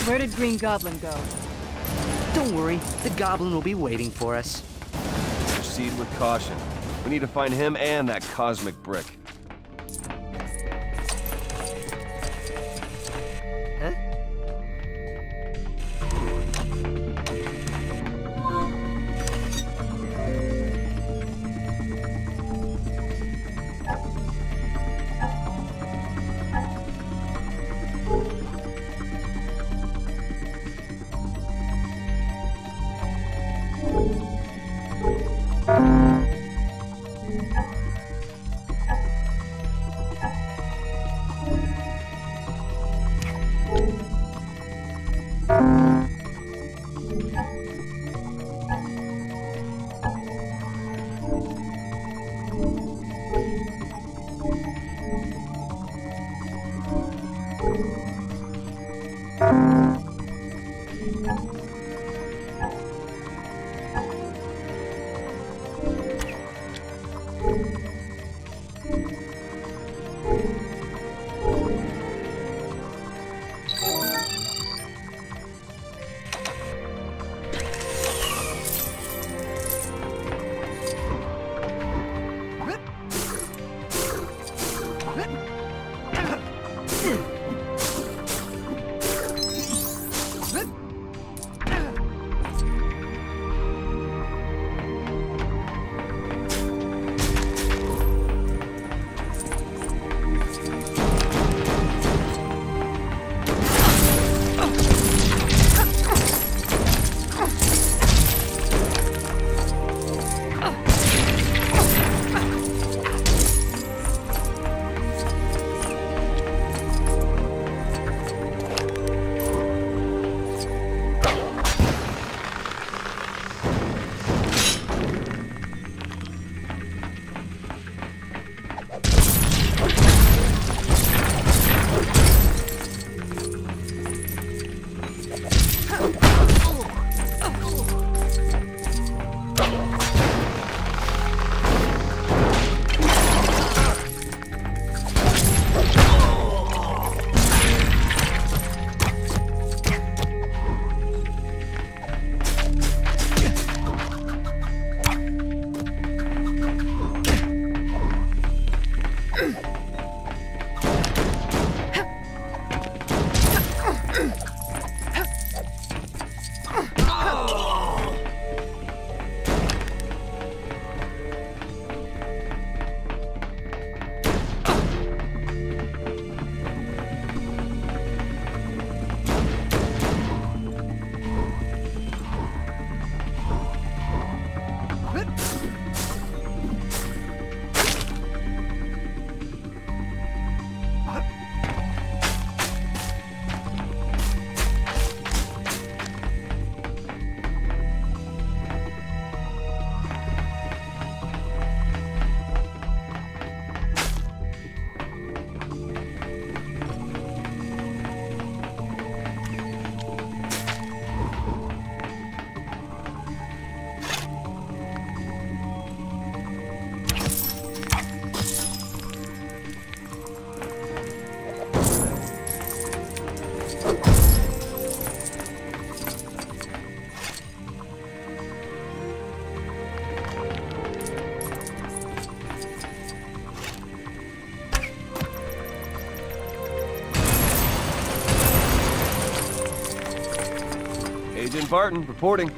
Where did Green Goblin go? Don't worry, the goblin will be waiting for us. Proceed with caution. We need to find him and that cosmic brick. Huh? Agent Barton, reporting.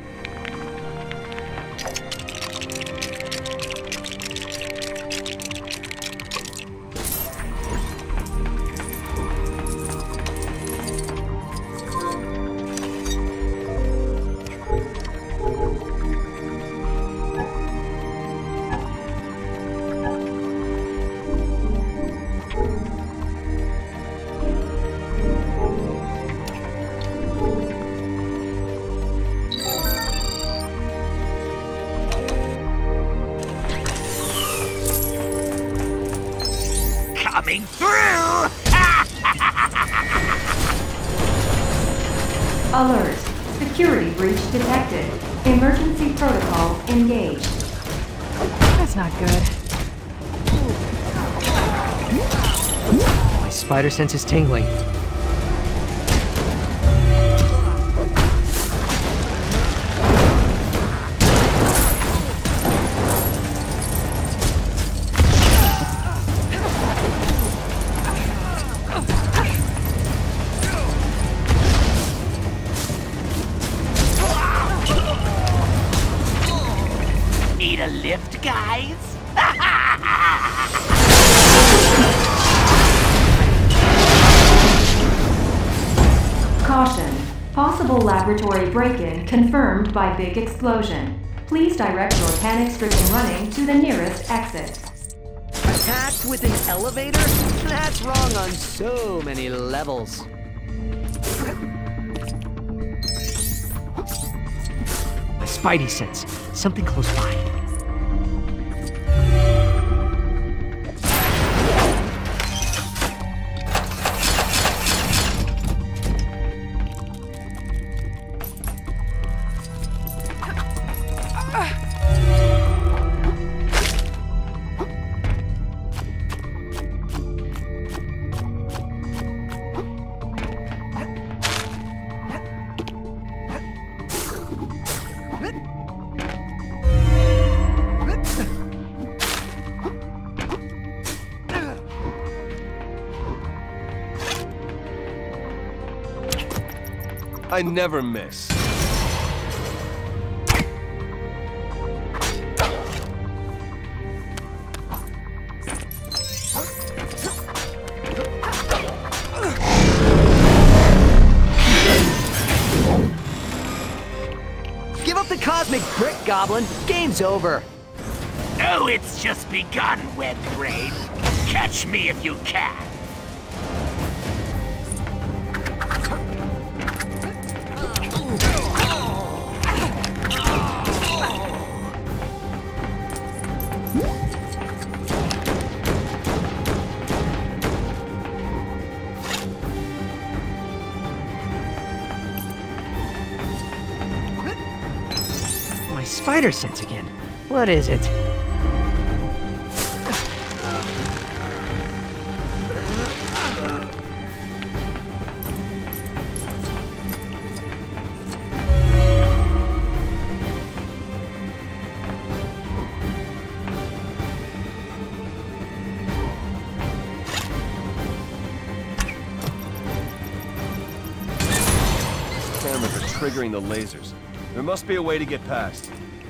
Coming through! Alert. Security breach detected. Emergency protocol engaged. That's not good. My spider sense is tingling. guys! Caution. Possible laboratory break-in confirmed by big explosion. Please direct your panic-stricken running to the nearest exit. Attacked with an elevator? That's wrong on so many levels. My spidey sense. Something close by. I never miss. Give up the cosmic brick, Goblin. Game's over. Oh, it's just begun, Web Brain. Catch me if you can. My spider sense again. What is it? Cameras are triggering the lasers. There must be a way to get past.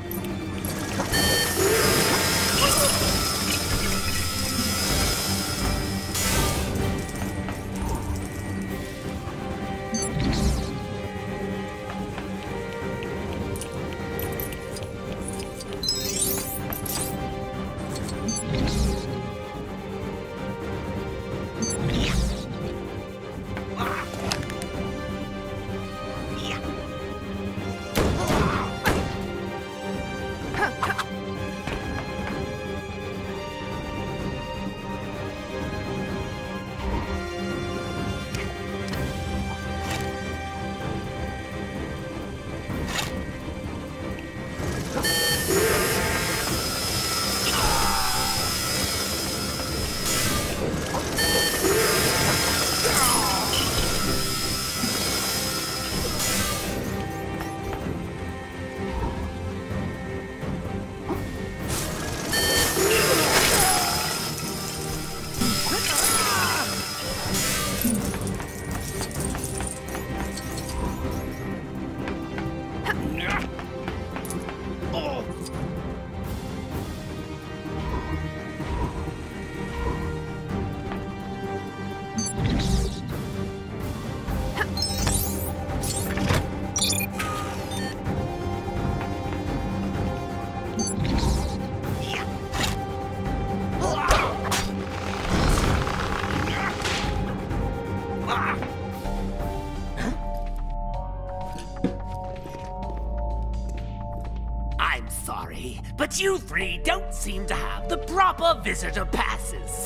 I'm sorry, but you three don't seem to have the proper visitor passes.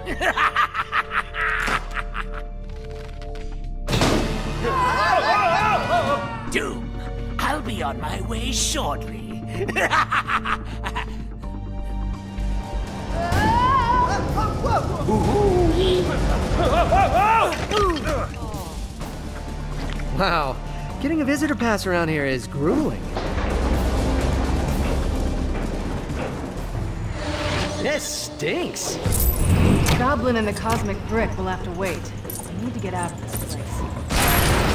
Doom, I'll be on my way shortly. Wow, getting a visitor pass around here is grueling. This stinks. Goblin and the cosmic brick will have to wait. I need to get out of this place.